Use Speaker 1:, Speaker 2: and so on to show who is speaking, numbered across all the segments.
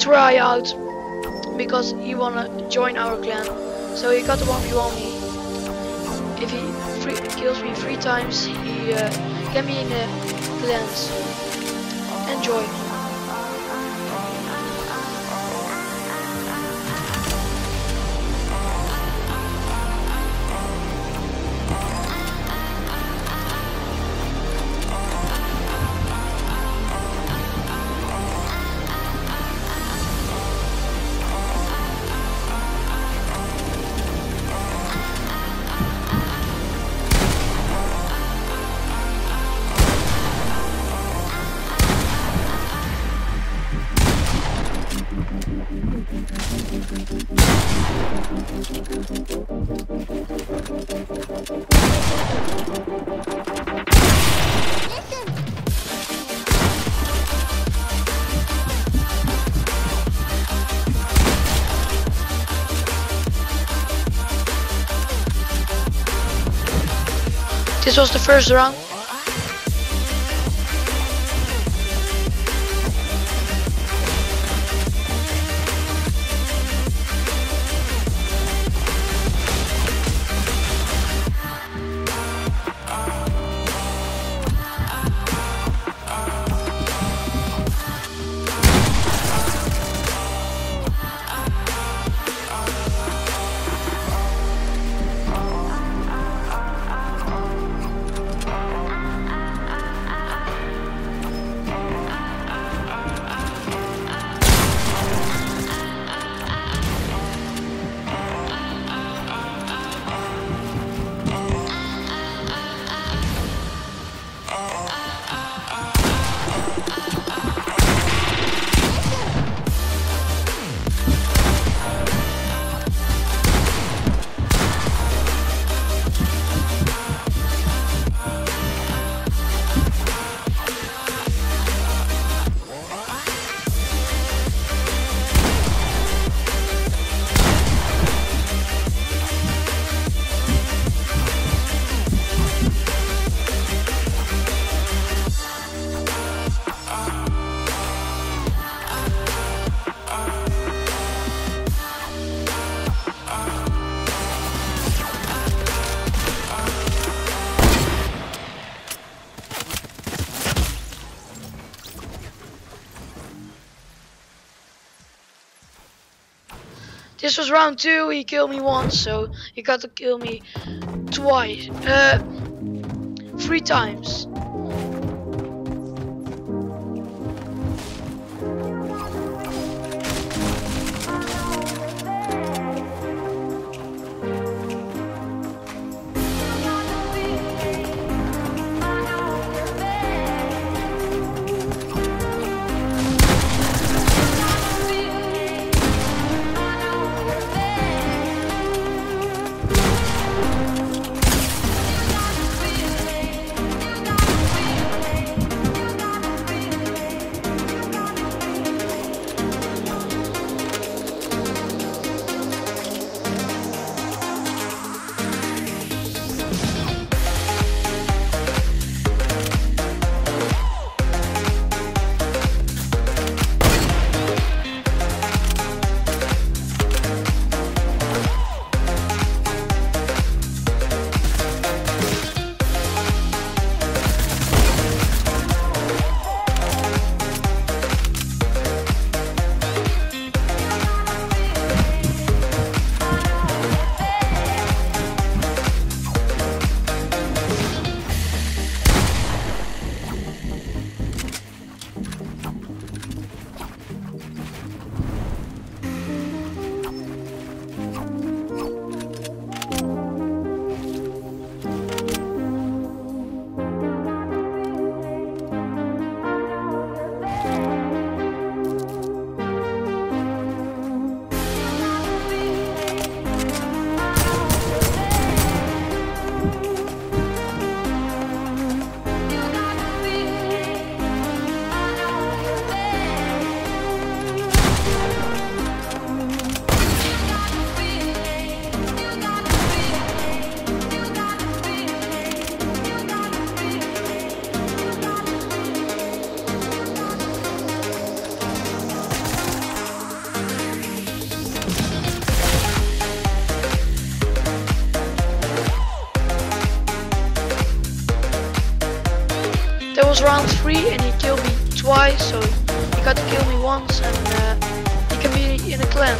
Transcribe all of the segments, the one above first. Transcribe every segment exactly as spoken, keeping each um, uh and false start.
Speaker 1: try out because he wanna join our clan. So he got the one v one me. If he free, kills me three times, he uh, get me in the clans. Enjoy. This was the first round. This was round two. He killed me once, so he got to kill me twice. Uh, three times. was round three and he killed me twice, so he got to kill me once and uh, he can be in a clan.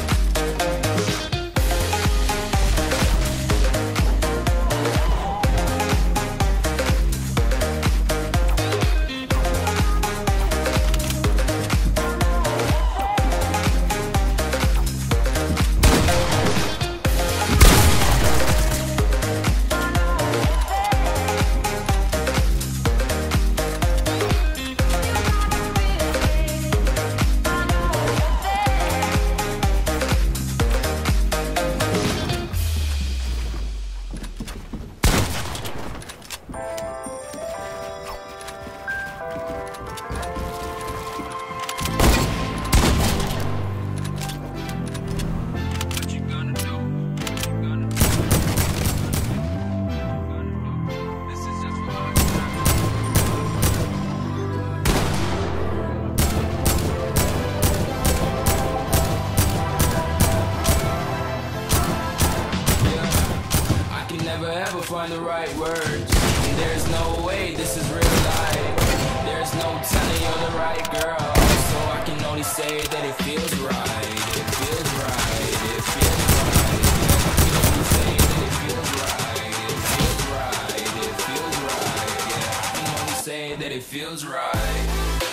Speaker 2: Find the right words. There's no way this is real life. There's no telling you're the right girl. So I can only say that it feels right. It feels right. It feels right. I can only say that it feels right. It feels right. It feels right. Yeah, I can only say that it feels right.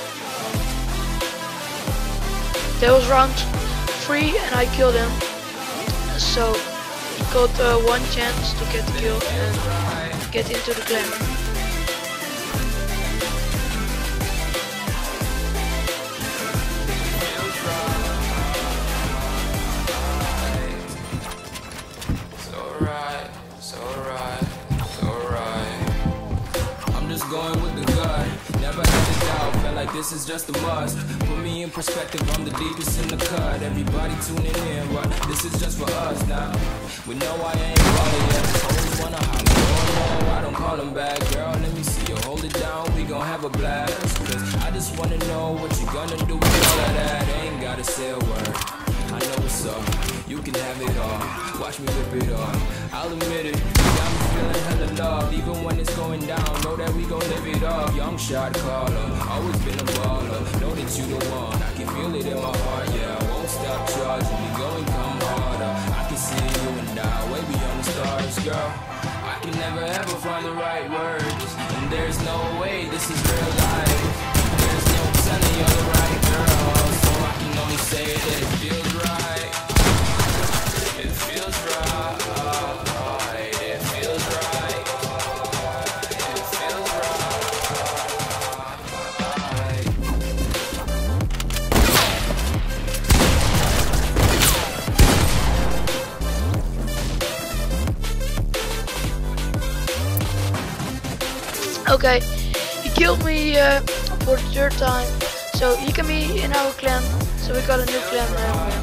Speaker 1: That was round three and I killed him. So got uh, one chance to get the kill and get into the clan.
Speaker 2: So right, so right, so right. I'm just going with the gut. Never had a doubt, felt like this is just a must. Put me in perspective, I'm the deepest in the cut. Everybody tuning in, but this is just for us now. We know I ain't calling yet. Always wanna holler, oh no, I don't call him back. Girl, let me see you hold it down, we gon' have a blast. Cause I just wanna know what you gonna do with all of that. Ain't gotta say a word, I know what's up. You can have it all, watch me rip it off. I'll admit it, you got me feeling hella love. Even when it's going down, know that we gon' live it up. Young shot caller, always been a baller. Know that you the one, I can feel it in my heart. Yeah, I won't stop charging me, going come harder. I can see you and I, way beyond the stars, girl. I can never ever find the right words, and there's no way this is real life. There's no telling you're the right girl, so I can only say that it feels right. It feels right. It feels right. It feels
Speaker 1: right. Okay, he killed me uh, for the third time, so he can be in our clan. So we got a new clan now.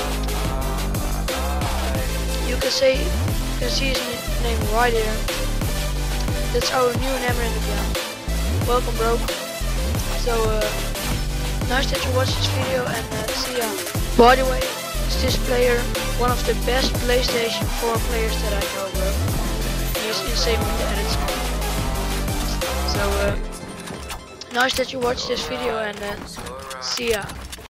Speaker 1: You can say, you can see his name right here. That's our new member in the clan. Welcome, bro. So uh, nice that you watched this video, and uh, see ya. By the way, is this player one of the best PlayStation four players that I know, bro? He's insane with the edits. So uh, nice that you watched this video, and uh, see ya.